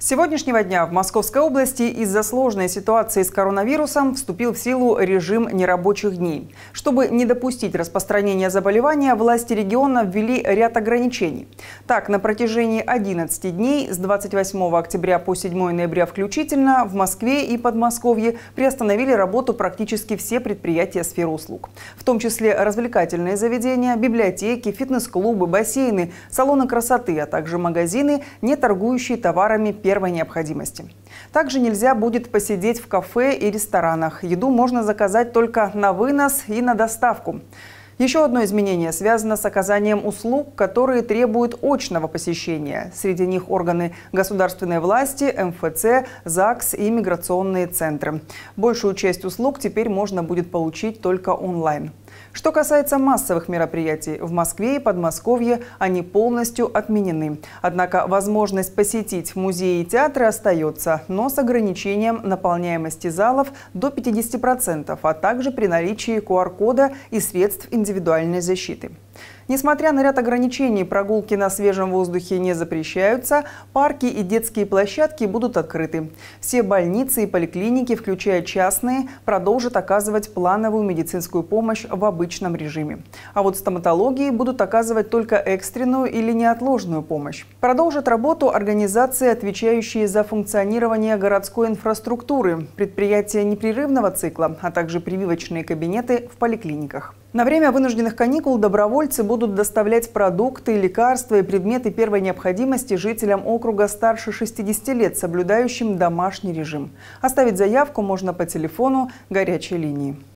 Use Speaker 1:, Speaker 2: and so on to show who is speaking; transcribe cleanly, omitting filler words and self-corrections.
Speaker 1: С сегодняшнего дня в Московской области из-за сложной ситуации с коронавирусом вступил в силу режим нерабочих дней. Чтобы не допустить распространения заболевания, власти региона ввели ряд ограничений. Так, на протяжении 11 дней с 28 октября по 7 ноября включительно в Москве и Подмосковье приостановили работу практически все предприятия сферы услуг. В том числе развлекательные заведения, библиотеки, фитнес-клубы, бассейны, салоны красоты, а также магазины, не торгующие товарами первой необходимости. Также нельзя будет посидеть в кафе и ресторанах. Еду можно заказать только на вынос и на доставку. Еще одно изменение связано с оказанием услуг, которые требуют очного посещения. Среди них органы государственной власти, МФЦ, ЗАГС и миграционные центры. Большую часть услуг теперь можно будет получить только онлайн. Что касается массовых мероприятий, в Москве и Подмосковье они полностью отменены. Однако возможность посетить музеи и театры остается, но с ограничением наполняемости залов до 50%, а также при наличии QR-кода и средств индивидуальной защиты. Несмотря на ряд ограничений, прогулки на свежем воздухе не запрещаются, парки и детские площадки будут открыты. Все больницы и поликлиники, включая частные, продолжат оказывать плановую медицинскую помощь в обычном режиме. А вот стоматологии будут оказывать только экстренную или неотложную помощь. Продолжат работу организации, отвечающие за функционирование городской инфраструктуры, предприятия непрерывного цикла, а также прививочные кабинеты в поликлиниках. На время вынужденных каникул добровольцы будут доставлять продукты, лекарства и предметы первой необходимости жителям округа старше 60 лет, соблюдающим домашний режим. Оставить заявку можно по телефону горячей линии.